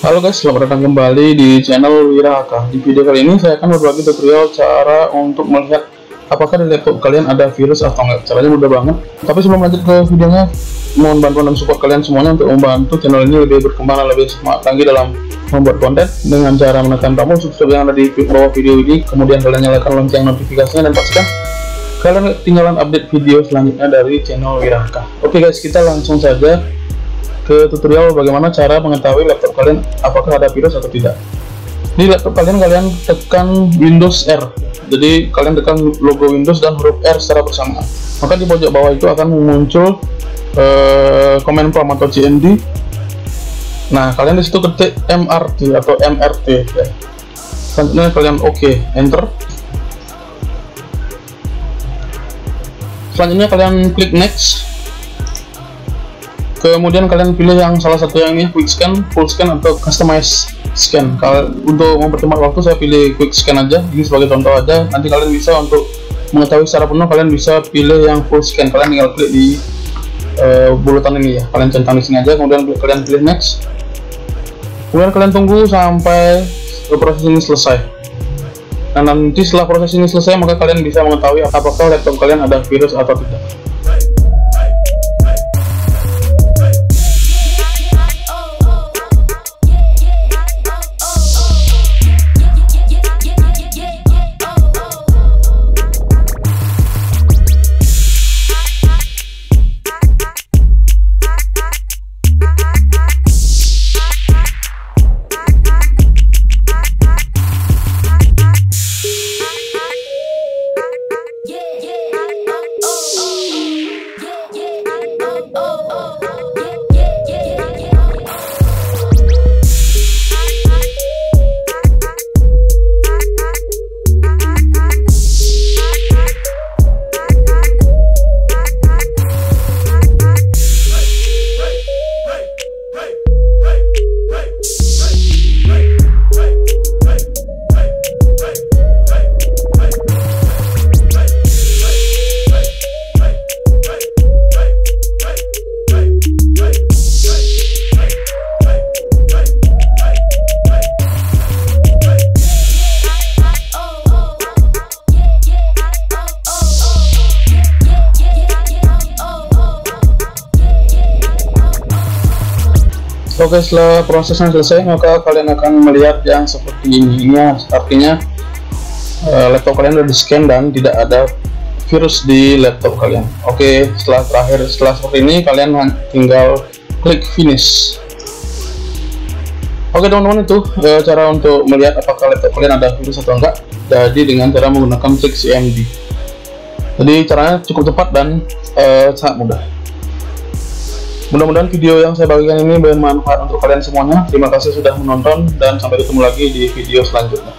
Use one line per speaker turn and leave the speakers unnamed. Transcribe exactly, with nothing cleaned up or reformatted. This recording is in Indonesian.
Halo guys, selamat datang kembali di channel Wirahaka. Di video kali ini saya akan berbagi tutorial cara untuk melihat apakah di laptop kalian ada virus atau enggak. Caranya mudah banget. Tapi sebelum lanjut ke videonya, mohon bantuan dan support kalian semuanya untuk membantu channel ini lebih berkembang dan lebih semangat lagi dalam membuat konten dengan cara menekan tombol subscribe yang ada di bawah video ini, kemudian kalian nyalakan lonceng notifikasinya dan pastikan kalian ketinggalan update video selanjutnya dari channel Wirahaka. Oke guys, kita langsung saja ke tutorial bagaimana cara mengetahui laptop kalian apakah ada virus atau tidak. Di laptop kalian, kalian tekan Windows R. Jadi kalian tekan logo Windows dan huruf R secara bersamaan. Maka di pojok bawah itu akan muncul eh, command prompt atau C M D. Nah, kalian di situ ketik M R T atau M R T. Ya. Selanjutnya kalian OK, enter. Selanjutnya kalian klik next. Kemudian kalian pilih yang salah satu yang ini, quick scan, full scan, atau customize scan. Kalau untuk mempercepat waktu saya pilih quick scan aja, ini sebagai contoh aja. Nanti kalian bisa untuk mengetahui secara penuh, kalian bisa pilih yang full scan. Kalian tinggal klik di uh, bulutan ini ya, kalian centang di sini aja, kemudian kalian pilih next. Kemudian kalian tunggu sampai proses ini selesai. Dan nanti setelah proses ini selesai, maka kalian bisa mengetahui apakah laptop kalian ada virus atau tidak. Oke, setelah prosesnya selesai, maka kalian akan melihat yang seperti ini. Ini artinya uh, laptop kalian sudah di scan dan tidak ada virus di laptop kalian. Oke, setelah terakhir setelah seperti ini, kalian tinggal klik finish. Oke teman-teman, itu uh, cara untuk melihat apakah laptop kalian ada virus atau enggak. Jadi dengan cara menggunakan klik C M D. Jadi caranya cukup cepat dan uh, sangat mudah. Mudah-mudahan video yang saya bagikan ini bermanfaat untuk kalian semuanya. Terima kasih sudah menonton dan sampai ketemu lagi di video selanjutnya.